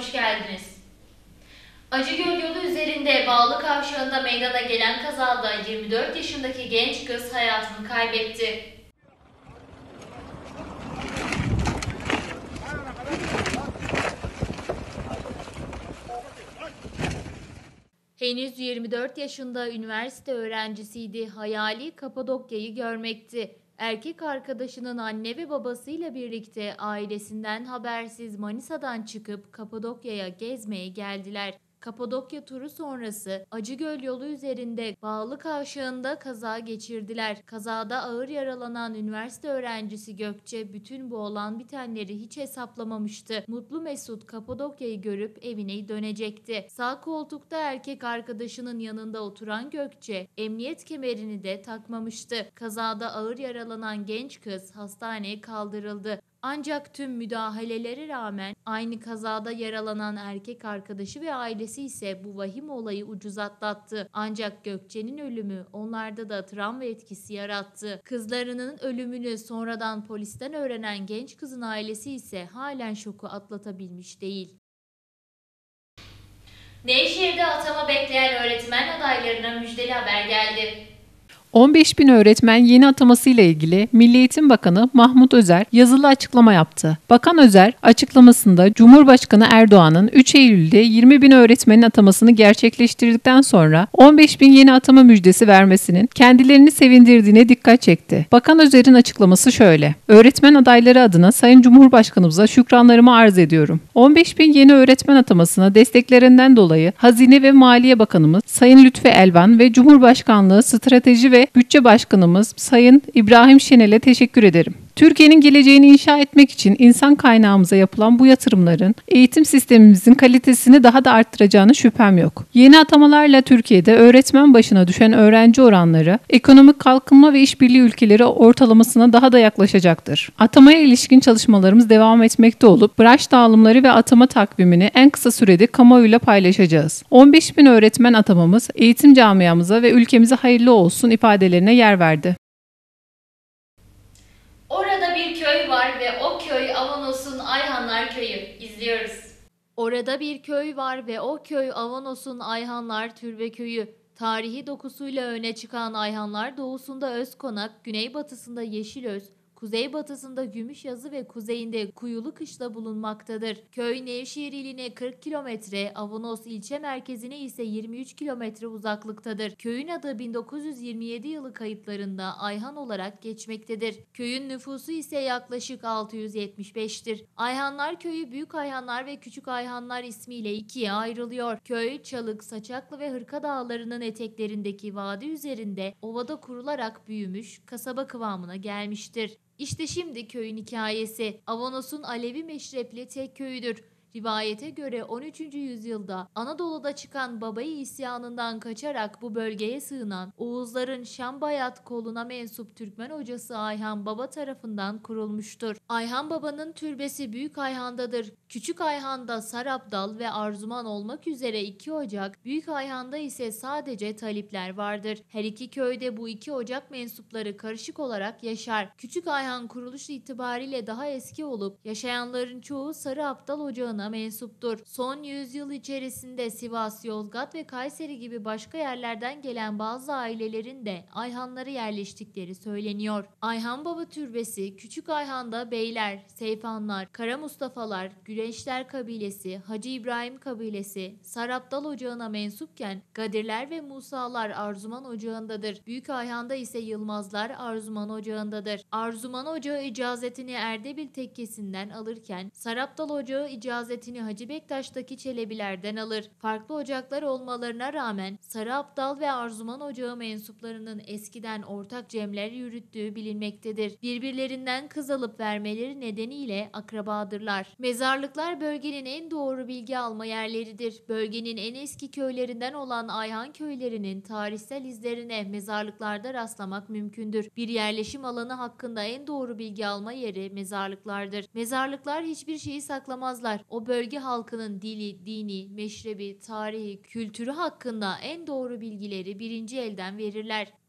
hoş geldiniz. Acıgöl yolu üzerinde Bağlı Kavşağı'nda meydana gelen kazada 24 yaşındaki genç kız hayatını kaybetti. Henüz 24 yaşında üniversite öğrencisiydi. Hayali Kapadokya'yı görmekti. Erkek arkadaşının anne ve babasıyla birlikte ailesinden habersiz Manisa'dan çıkıp Kapadokya'ya gezmeye geldiler. Kapadokya turu sonrası Acıgöl yolu üzerinde Bağlı Kavşağı'nda kaza geçirdiler. Kazada ağır yaralanan üniversite öğrencisi Gökçe bütün bu olan bitenleri hiç hesaplamamıştı. Mutlu Mesut Kapadokya'yı görüp evine dönecekti. Sağ koltukta erkek arkadaşının yanında oturan Gökçe emniyet kemerini de takmamıştı. Kazada ağır yaralanan genç kız hastaneye kaldırıldı. Ancak tüm müdahalelere rağmen aynı kazada yaralanan erkek arkadaşı ve ailesi ise bu vahim olayı ucuz atlattı. Ancak Gökçe'nin ölümü onlarda da travma etkisi yarattı. Kızlarının ölümünü sonradan polisten öğrenen genç kızın ailesi ise halen şoku atlatabilmiş değil. Nevşehir'de atama bekleyen öğretmen adaylarına müjdeli haber geldi. 15 bin öğretmen yeni atamasıyla ilgili Milli Eğitim Bakanı Mahmut Özer yazılı açıklama yaptı. Bakan Özer açıklamasında Cumhurbaşkanı Erdoğan'ın 3 Eylül'de 20 bin öğretmenin atamasını gerçekleştirdikten sonra 15 bin yeni atama müjdesi vermesinin kendilerini sevindirdiğine dikkat çekti. Bakan Özer'in açıklaması şöyle: öğretmen adayları adına Sayın Cumhurbaşkanımıza şükranlarımı arz ediyorum. 15 bin yeni öğretmen atamasına desteklerinden dolayı Hazine ve Maliye Bakanımız Sayın Lütfi Elvan ve Cumhurbaşkanlığı Strateji ve Bütçe Başkanımız Sayın İbrahim Şenel'e teşekkür ederim. Türkiye'nin geleceğini inşa etmek için insan kaynağımıza yapılan bu yatırımların eğitim sistemimizin kalitesini daha da arttıracağına şüphem yok. Yeni atamalarla Türkiye'de öğretmen başına düşen öğrenci oranları ekonomik kalkınma ve işbirliği ülkeleri ortalamasına daha da yaklaşacaktır. Atamaya ilişkin çalışmalarımız devam etmekte olup branş dağılımları ve atama takvimini en kısa sürede kamuoyuyla paylaşacağız. 15 bin öğretmen atamamız eğitim camiamıza ve ülkemize hayırlı olsun ifadelerine yer verdi. Orada bir köy var ve o köy Avanos'un Ayhanlar Köyü. İzliyoruz. Orada bir köy var ve o köy Avanos'un Ayhanlar Türbe Köyü. Tarihi dokusuyla öne çıkan Ayhanlar doğusunda Özkonak, güneybatısında Yeşilöz, kuzeybatısında Gümüşyazı ve kuzeyinde Kuyulu Kışla bulunmaktadır. Köy Nevşehir iline 40 kilometre, Avanos ilçe merkezine ise 23 kilometre uzaklıktadır. Köyün adı 1927 yılı kayıtlarında Ayhan olarak geçmektedir. Köyün nüfusu ise yaklaşık 675'tir. Ayhanlar Köyü Büyük Ayhanlar ve Küçük Ayhanlar ismiyle ikiye ayrılıyor. Köy, Çalık, Saçaklı ve Hırka Dağları'nın eteklerindeki vadi üzerinde ovada kurularak büyümüş, kasaba kıvamına gelmiştir. İşte şimdi köyün hikayesi. Avanos'un Alevi meşrepli tek köyüdür. Rivayete göre 13. yüzyılda Anadolu'da çıkan Babai isyanından kaçarak bu bölgeye sığınan Oğuzların Şambayat koluna mensup Türkmen hocası Ayhan Baba tarafından kurulmuştur. Ayhan Baba'nın türbesi Büyük Ayhan'dadır. Küçük Ayhan'da Sarabdal ve Arzuman olmak üzere 2 ocak, Büyük Ayhan'da ise sadece talipler vardır. Her iki köyde bu 2 ocak mensupları karışık olarak yaşar. Küçük Ayhan kuruluş itibariyle daha eski olup yaşayanların çoğu Sarı Abdal Ocağı'na mensuptur. Son yüzyıl içerisinde Sivas, Yozgat ve Kayseri gibi başka yerlerden gelen bazı ailelerin de Ayhanlara yerleştikleri söyleniyor. Ayhan Baba Türbesi, Küçük Ayhan'da Beyler, Seyfanlar, Kara Mustafalar, Güreşler kabilesi, Hacı İbrahim kabilesi Sarabdal Ocağı'na mensupken Gadirler ve Musalar Arzuman Ocağı'ndadır. Büyük Ayhan'da ise Yılmazlar Arzuman Ocağı'ndadır. Arzuman Ocağı icazetini Erdebil tekkesinden alırken Sarabdal Ocağı icazetini Hacı Bektaş'taki Çelebilerden alır. Farklı ocaklar olmalarına rağmen Sarı Abdal ve Arzuman Ocağı mensuplarının eskiden ortak cemler yürüttüğü bilinmektedir. Birbirlerinden kız alıp vermeleri nedeniyle akrabadırlar. Mezarlıklar bölgenin en doğru bilgi alma yerleridir. Bölgenin en eski köylerinden olan Ayhan köylerinin tarihsel izlerine mezarlıklarda rastlamak mümkündür. Bir yerleşim alanı hakkında en doğru bilgi alma yeri mezarlıklardır. Mezarlıklar hiçbir şeyi saklamazlar. O bölge halkının dili, dini, meşrebi, tarihi, kültürü hakkında en doğru bilgileri birinci elden verirler.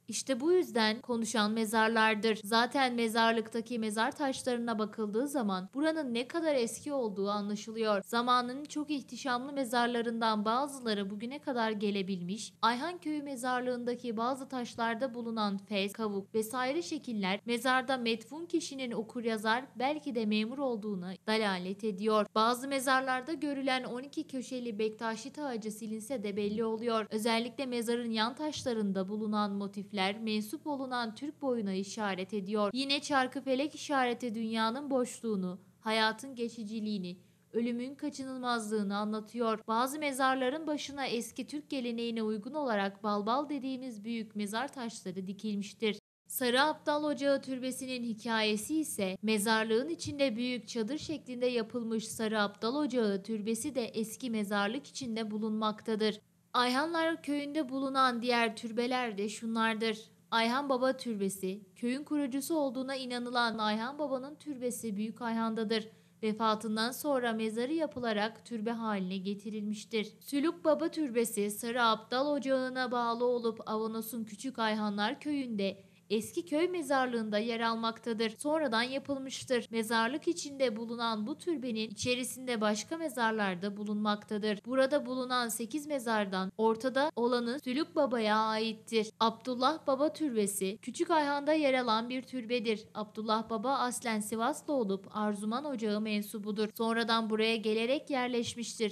İşte bu yüzden konuşan mezarlardır. Zaten mezarlıktaki mezar taşlarına bakıldığı zaman buranın ne kadar eski olduğu anlaşılıyor. Zamanın çok ihtişamlı mezarlarından bazıları bugüne kadar gelebilmiş. Ayhanköyü mezarlığındaki bazı taşlarda bulunan fes, kavuk vesaire şekiller mezarda metfun kişinin okuryazar belki de memur olduğuna dalalet ediyor. Bazı mezarlarda görülen 12 köşeli bektaşi tacı silinse de belli oluyor. Özellikle mezarın yan taşlarında bulunan motifler mensup olunan Türk boyuna işaret ediyor. Yine çarkıfelek işareti dünyanın boşluğunu, hayatın geçiciliğini, ölümün kaçınılmazlığını anlatıyor. Bazı mezarların başına eski Türk geleneğine uygun olarak balbal dediğimiz büyük mezar taşları dikilmiştir. Sarı Abdal Ocağı Türbesi'nin hikayesi ise mezarlığın içinde büyük çadır şeklinde yapılmış Sarı Abdal Ocağı Türbesi de eski mezarlık içinde bulunmaktadır. Ayhanlar köyünde bulunan diğer türbeler de şunlardır. Ayhan Baba Türbesi, köyün kurucusu olduğuna inanılan Ayhan Baba'nın türbesi Büyük Ayhan'dadır. Vefatından sonra mezarı yapılarak türbe haline getirilmiştir. Sülük Baba Türbesi, Sarı Abdal Ocağı'na bağlı olup Avanos'un Küçük Ayhanlar köyünde eski köy mezarlığında yer almaktadır. Sonradan yapılmıştır. Mezarlık içinde bulunan bu türbenin içerisinde başka mezarlar da bulunmaktadır. Burada bulunan 8 mezardan ortada olanı Sülük Baba'ya aittir. Abdullah Baba Türbesi, Küçük Ayhan'da yer alan bir türbedir. Abdullah Baba aslen Sivaslı olup Arzuman Ocağı mensubudur. Sonradan buraya gelerek yerleşmiştir.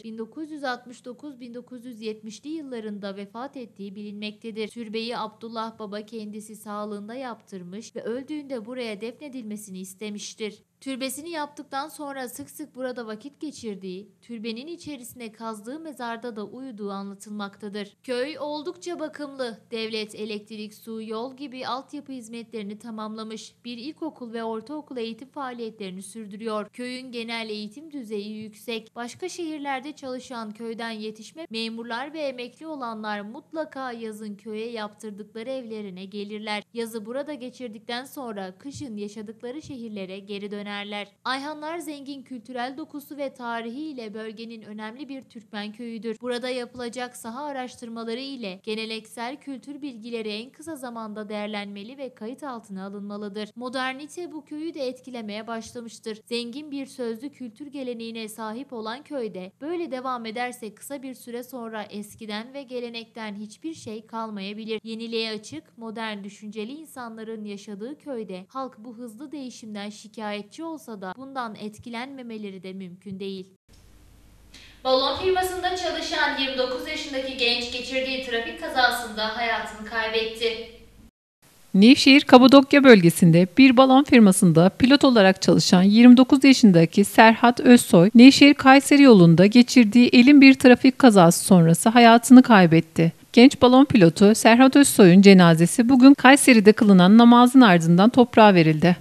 1969-1970'li yıllarında vefat ettiği bilinmektedir. Türbeyi Abdullah Baba kendisi sağlığında yaptırmış ve öldüğünde buraya defnedilmesini istemiştir. Türbesini yaptıktan sonra sık sık burada vakit geçirdiği, türbenin içerisine kazdığı mezarda da uyuduğu anlatılmaktadır. Köy oldukça bakımlı. Devlet elektrik, su, yol gibi altyapı hizmetlerini tamamlamış. Bir ilkokul ve ortaokul eğitim faaliyetlerini sürdürüyor. Köyün genel eğitim düzeyi yüksek. Başka şehirlerde çalışan köyden yetişme memurlar ve emekli olanlar mutlaka yazın köye yaptırdıkları evlerine gelirler. Yazı burada geçirdikten sonra kışın yaşadıkları şehirlere geri dönerler. Ayhanlar zengin kültürel dokusu ve tarihi ile bölgenin önemli bir Türkmen köyüdür. Burada yapılacak saha araştırmaları ile geleneksel kültür bilgileri en kısa zamanda değerlenmeli ve kayıt altına alınmalıdır. Modernite bu köyü de etkilemeye başlamıştır. Zengin bir sözlü kültür geleneğine sahip olan köyde böyle devam ederse kısa bir süre sonra eskiden ve gelenekten hiçbir şey kalmayabilir. Yeniliğe açık, modern düşünceli insanların yaşadığı köyde halk bu hızlı değişimden şikayetçi olsa da bundan etkilenmemeleri de mümkün değil. Balon firmasında çalışan 29 yaşındaki genç geçirdiği trafik kazasında hayatını kaybetti. Nevşehir Kapadokya bölgesinde bir balon firmasında pilot olarak çalışan 29 yaşındaki Serhat Özsoy, Nevşehir-Kayseri yolunda geçirdiği elin bir trafik kazası sonrası hayatını kaybetti. Genç balon pilotu Serhat Özsoy'un cenazesi bugün Kayseri'de kılınan namazın ardından toprağa verildi.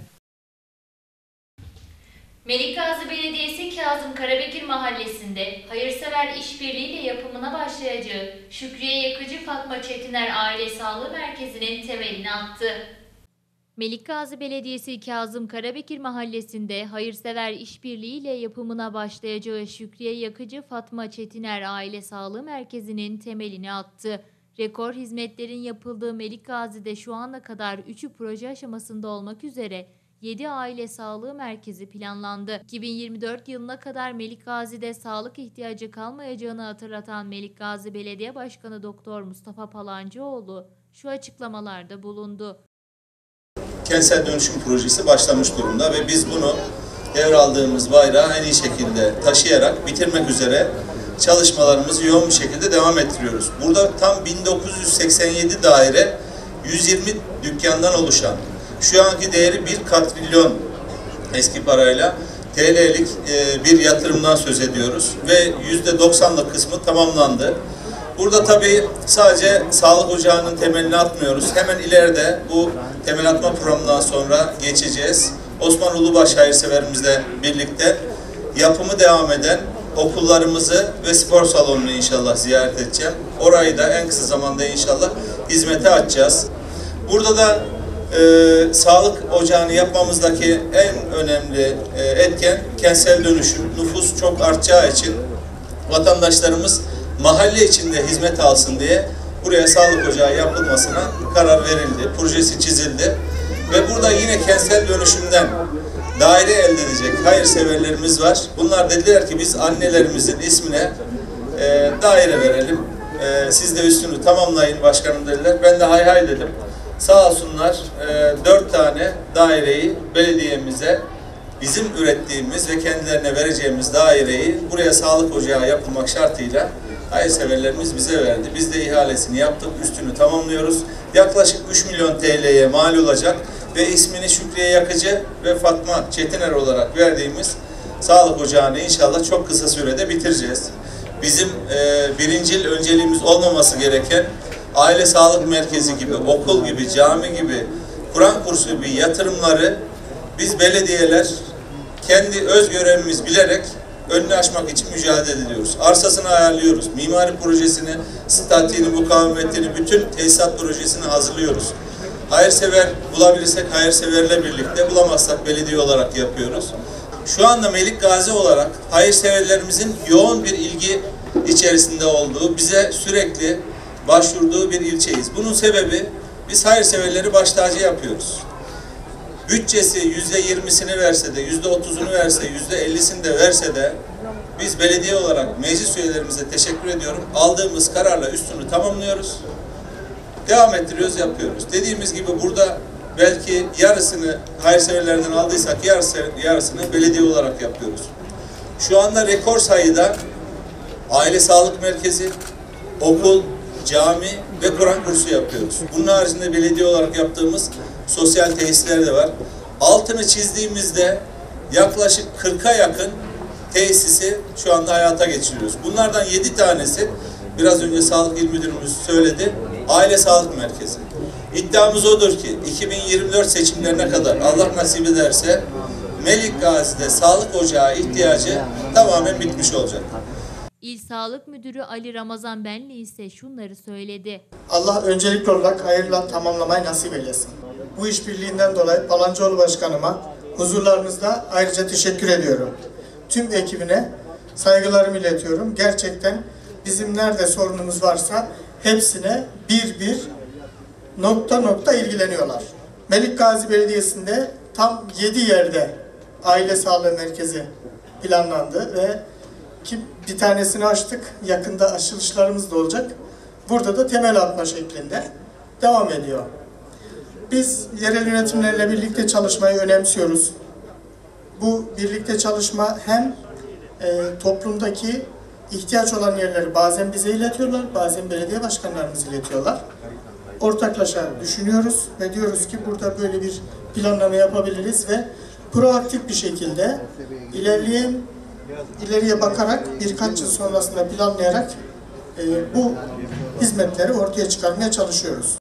Melikgazi Belediyesi Kazım Karabekir Mahallesi'nde hayırsever işbirliğiyle yapımına başlayacağı Şükriye Yakıcı Fatma Çetiner Aile Sağlığı Merkezi'nin temelini attı. Melikgazi Belediyesi Kazım Karabekir Mahallesi'nde hayırsever işbirliğiyle yapımına başlayacağı Şükriye Yakıcı Fatma Çetiner Aile Sağlığı Merkezi'nin temelini attı. Rekor hizmetlerin yapıldığı Melikgazi'de şu ana kadar 3'ü proje aşamasında olmak üzere 7 aile sağlığı merkezi planlandı. 2024 yılına kadar Melikgazi'de sağlık ihtiyacı kalmayacağını hatırlatan Melikgazi Belediye Başkanı Doktor Mustafa Palancıoğlu şu açıklamalarda bulundu. Kentsel dönüşüm projesi başlamış durumda ve biz bunu devraldığımız bayrağı en iyi şekilde taşıyarak bitirmek üzere çalışmalarımızı yoğun bir şekilde devam ettiriyoruz. Burada tam 1987 daire, 120 dükkandan oluşan, şu anki değeri 1 katrilyon eski parayla TL'lik bir yatırımdan söz ediyoruz ve %90'lık kısmı tamamlandı. Burada tabii sadece sağlık ocağının temelini atmıyoruz. Hemen ileride bu temel atma programından sonra geçeceğiz. Osman Ulubaş hayırseverimizle birlikte yapımı devam eden okullarımızı ve spor salonunu inşallah ziyaret edeceğim. Orayı da en kısa zamanda inşallah hizmete açacağız. Burada da sağlık ocağını yapmamızdaki en önemli etken kentsel dönüşüm. Nüfus çok artacağı için vatandaşlarımız mahalle içinde hizmet alsın diye buraya sağlık ocağı yapılmasına karar verildi. Projesi çizildi. Ve burada yine kentsel dönüşümden daire elde edecek hayırseverlerimiz var. Bunlar dediler ki biz annelerimizin ismine daire verelim. Siz de üstünü tamamlayın başkanım dediler. Ben de hay hay dedim. Sağ olsunlar 4 tane daireyi belediyemize bizim ürettiğimiz ve kendilerine vereceğimiz daireyi buraya sağlık ocağı yapılmak şartıyla hayırseverlerimiz bize verdi. Biz de ihalesini yaptık, üstünü tamamlıyoruz. Yaklaşık 3 milyon TL'ye mal olacak ve ismini Şükriye Yakıcı ve Fatma Çetiner olarak verdiğimiz sağlık ocağını inşallah çok kısa sürede bitireceğiz. Bizim birincil önceliğimiz olmaması gereken aile sağlık merkezi gibi, okul gibi, cami gibi, Kur'an kursu gibi yatırımları biz belediyeler kendi öz görevimiz bilerek önünü açmak için mücadele ediyoruz. Arsasını ayarlıyoruz. Mimari projesini, statiğini, mukavemetini, bütün tesisat projesini hazırlıyoruz. Hayırsever bulabilirsek hayırseverle birlikte, bulamazsak belediye olarak yapıyoruz. Şu anda Melikgazi olarak hayırseverlerimizin yoğun bir ilgi içerisinde olduğu, bize sürekli başvurduğu bir ilçeyiz. Bunun sebebi biz hayırseverleri baş tacı yapıyoruz. Bütçesi %20'sini verse de, %30'unu verse, %50'sini de verse de biz belediye olarak meclis üyelerimize teşekkür ediyorum. Aldığımız kararla üstünü tamamlıyoruz. Devam ettiriyoruz, yapıyoruz. Dediğimiz gibi burada belki yarısını hayırseverlerden aldıysak yarısını belediye olarak yapıyoruz. Şu anda rekor sayıda aile sağlık merkezi, okul, cami ve Kur'an kursu yapıyoruz. Bunun haricinde belediye olarak yaptığımız sosyal tesisler de var. Altını çizdiğimizde yaklaşık 40'a yakın tesisi şu anda hayata geçiriyoruz. Bunlardan 7 tanesi, biraz önce Sağlık İl Müdürümüz söyledi, aile sağlık merkezi. İddiamız odur ki 2024 seçimlerine kadar Allah nasip ederse Melikgazi'de sağlık ocağı ihtiyacı tamamen bitmiş olacak. İl Sağlık Müdürü Ali Ramazan Benli ise şunları söyledi. Allah öncelikli olarak hayırla tamamlamayı nasip eylesin. Bu işbirliğinden dolayı Palancıoğlu Başkanıma huzurlarınızda ayrıca teşekkür ediyorum. Tüm ekibine saygılarımı iletiyorum. Gerçekten bizim nerede sorunumuz varsa hepsine bir nokta nokta ilgileniyorlar. Melikgazi Belediyesi'nde tam 7 yerde aile sağlığı merkezi planlandı ve bir tanesini açtık. Yakında açılışlarımız da olacak. Burada da temel atma şeklinde devam ediyor. Biz yerel yönetimlerle birlikte çalışmayı önemsiyoruz. Bu birlikte çalışma hem toplumdaki ihtiyaç olan yerleri bazen bize iletiyorlar, bazen belediye başkanlarımız iletiyorlar. Ortaklaşa düşünüyoruz ve diyoruz ki burada böyle bir planlama yapabiliriz ve proaktif bir şekilde ileriye bakarak birkaç yıl sonrasında planlayarak bu hizmetleri ortaya çıkarmaya çalışıyoruz.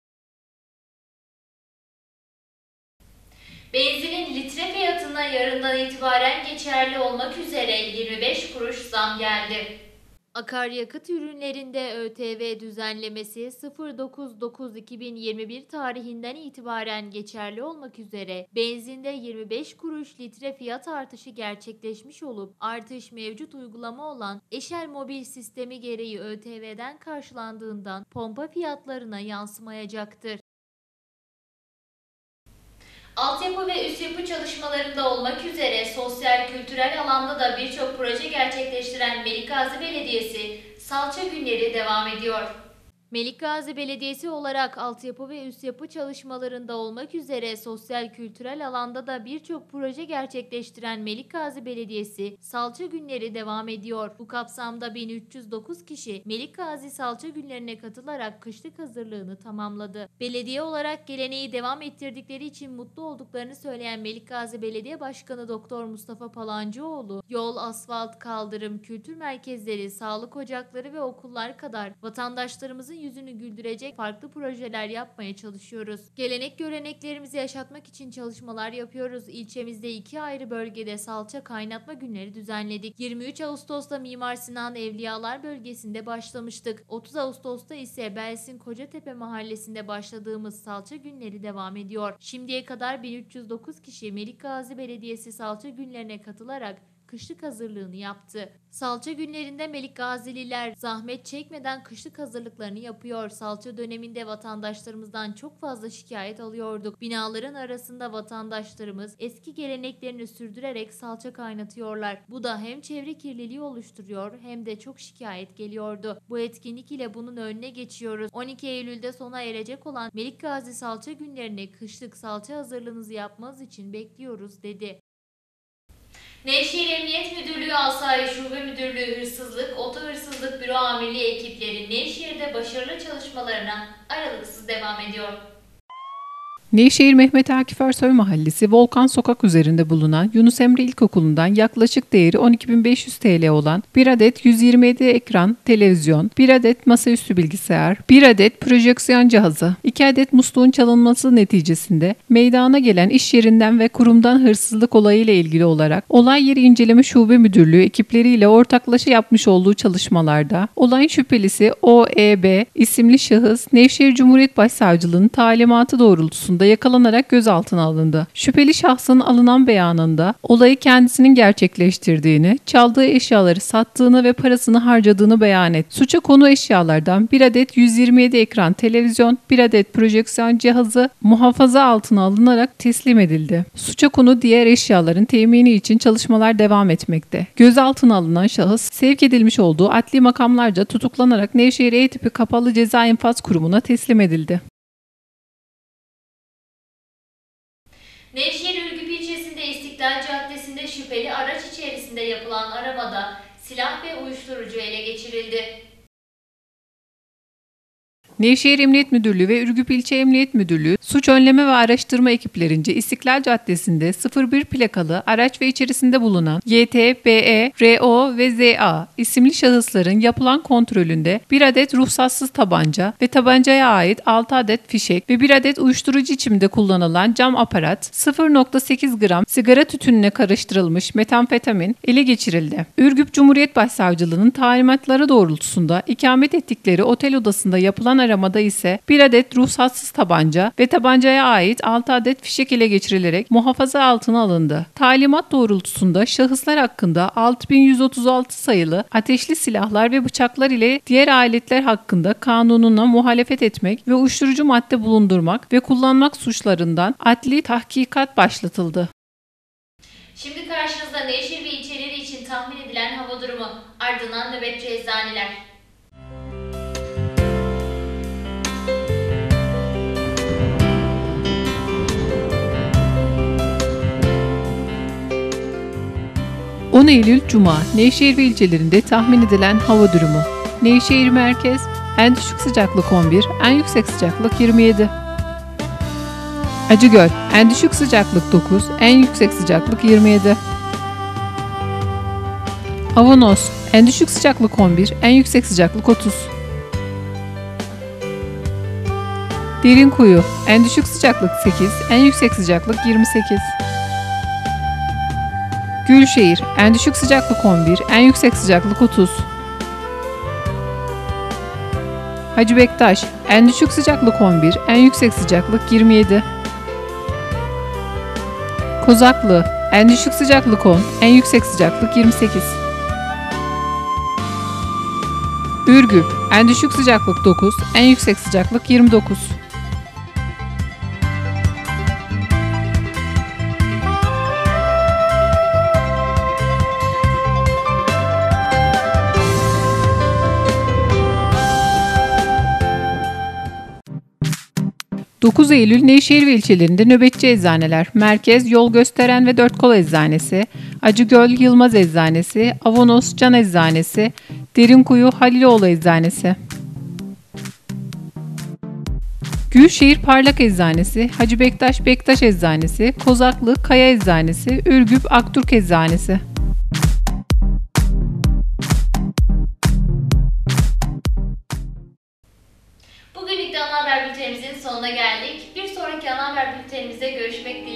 Benzinin litre fiyatına yarından itibaren geçerli olmak üzere 25 kuruş zam geldi. Akaryakıt ürünlerinde ÖTV düzenlemesi 09.09.2021 tarihinden itibaren geçerli olmak üzere benzinde 25 kuruş litre fiyat artışı gerçekleşmiş olup artış mevcut uygulama olan Eşel Mobil sistemi gereği ÖTV'den karşılandığından pompa fiyatlarına yansımayacaktır. Altyapı ve üst yapı çalışmalarında olmak üzere sosyal kültürel alanda da birçok proje gerçekleştiren Melikgazi Belediyesi Salça Günleri devam ediyor. Melikgazi Belediyesi olarak altyapı ve üst yapı çalışmalarında olmak üzere sosyal kültürel alanda da birçok proje gerçekleştiren Melikgazi Belediyesi Salça Günleri devam ediyor. Bu kapsamda 1309 kişi Melikgazi Salça Günlerine katılarak kışlık hazırlığını tamamladı. Belediye olarak geleneği devam ettirdikleri için mutlu olduklarını söyleyen Melikgazi Belediye Başkanı Doktor Mustafa Palancıoğlu, yol, asfalt, kaldırım, kültür merkezleri, sağlık ocakları ve okullar kadar vatandaşlarımızın yüzünü güldürecek farklı projeler yapmaya çalışıyoruz. Gelenek göreneklerimizi yaşatmak için çalışmalar yapıyoruz. İlçemizde 2 ayrı bölgede salça kaynatma günleri düzenledik. 23 Ağustos'ta Mimar Sinan Evliyalar bölgesinde başlamıştık. 30 Ağustos'ta ise Belsin Kocatepe mahallesinde başladığımız salça günleri devam ediyor. Şimdiye kadar 1309 kişi Melikgazi Belediyesi salça günlerine katılarak kışlık hazırlığını yaptı. Salça günlerinde Melikgazililer zahmet çekmeden kışlık hazırlıklarını yapıyor. Salça döneminde vatandaşlarımızdan çok fazla şikayet alıyorduk. Binaların arasında vatandaşlarımız eski geleneklerini sürdürerek salça kaynatıyorlar. Bu da hem çevre kirliliği oluşturuyor hem de çok şikayet geliyordu. Bu etkinlik ile bunun önüne geçiyoruz. 12 Eylül'de sona erecek olan Melikgazi Salça Günlerine kışlık salça hazırlığınızı yapmanız için bekliyoruz dedi. Nevşehir Emniyet Müdürlüğü Asayiş Şube Müdürlüğü Hırsızlık, Oto Hırsızlık Büro Amirliği ekipleri Nevşehir'de başarılı çalışmalarına aralıksız devam ediyor. Nevşehir Mehmet Akif Ersoy Mahallesi Volkan Sokak üzerinde bulunan Yunus Emre İlkokulu'ndan yaklaşık değeri 12.500 TL olan 1 adet 127 ekran televizyon, 1 adet masaüstü bilgisayar, 1 adet projeksiyon cihazı, 2 adet musluğun çalınması neticesinde meydana gelen iş yerinden ve kurumdan hırsızlık olayıyla ilgili olarak Olay Yeri İnceleme Şube Müdürlüğü ekipleriyle ortaklaşa yapmış olduğu çalışmalarda olayın şüphelisi OEB isimli şahıs Nevşehir Cumhuriyet Başsavcılığı'nın talimatı doğrultusunda yakalanarak gözaltına alındı. Şüpheli şahsın alınan beyanında olayı kendisinin gerçekleştirdiğini, çaldığı eşyaları sattığını ve parasını harcadığını beyan etti. Suça konu eşyalardan 1 adet 127 ekran televizyon, 1 adet projeksiyon cihazı muhafaza altına alınarak teslim edildi. Suça konu diğer eşyaların temini için çalışmalar devam etmekte. Gözaltına alınan şahıs sevk edilmiş olduğu adli makamlarca tutuklanarak Nevşehir E tipi Kapalı Ceza İnfaz Kurumu'na teslim edildi. Nevşehir Ürgüp ilçesinde İstiklal Caddesi'nde şüpheli araç içerisinde yapılan aramada silah ve uyuşturucu ele geçirildi. Nevşehir Emniyet Müdürlüğü ve Ürgüp İlçe Emniyet Müdürlüğü suç önleme ve araştırma ekiplerince İstiklal Caddesi'nde 01 plakalı araç ve içerisinde bulunan YT, BE, RO ve ZA isimli şahısların yapılan kontrolünde 1 adet ruhsatsız tabanca ve tabancaya ait 6 adet fişek ve 1 adet uyuşturucu içimde kullanılan cam aparat, 0.8 gram sigara tütününe karıştırılmış metamfetamin ele geçirildi. Ürgüp Cumhuriyet Başsavcılığı'nın talimatları doğrultusunda ikamet ettikleri otel odasında yapılan aramada ise 1 adet ruhsatsız tabanca ve tabancaya ait 6 adet fişek ele geçirilerek muhafaza altına alındı. Talimat doğrultusunda şahıslar hakkında 6136 sayılı ateşli silahlar ve bıçaklar ile diğer aletler hakkında kanununa muhalefet etmek ve uyuşturucu madde bulundurmak ve kullanmak suçlarından adli tahkikat başlatıldı. Şimdi karşınızda Nevşehir ve ilçeleri için tahmin edilen hava durumu, ardından nöbetçi eczaneler. ...10 Eylül Cuma, Nevşehir ve ilçelerinde tahmin edilen hava durumu. Nevşehir merkez, en düşük sıcaklık 11, en yüksek sıcaklık 27. Acıgöl, en düşük sıcaklık 9, en yüksek sıcaklık 27. Avanos, en düşük sıcaklık 11, en yüksek sıcaklık 30. Derinkuyu, en düşük sıcaklık 8, en yüksek sıcaklık 28. Gülşehir, en düşük sıcaklık 11, en yüksek sıcaklık 30. Hacı Bektaş, en düşük sıcaklık 11, en yüksek sıcaklık 27. Kozaklı, en düşük sıcaklık 10, en yüksek sıcaklık 28. Ürgüp, en düşük sıcaklık 9, en yüksek sıcaklık 29. ...9 Eylül Nevşehir ve ilçelerinde nöbetçi eczaneler, Merkez Yol Gösteren ve Dört Kol Eczanesi, Acıgöl Yılmaz Eczanesi, Avanos Can Eczanesi, Derinkuyu Haliloğlu Eczanesi. Gülşehir Parlak Eczanesi, Hacı Bektaş Bektaş Eczanesi, Kozaklı Kaya Eczanesi, Ürgüp Aktürk Eczanesi. Bugünlük de ana haber bültenimizin sonuna geldik. Bir sonraki ana haber bültenimizde görüşmek dileğiyle.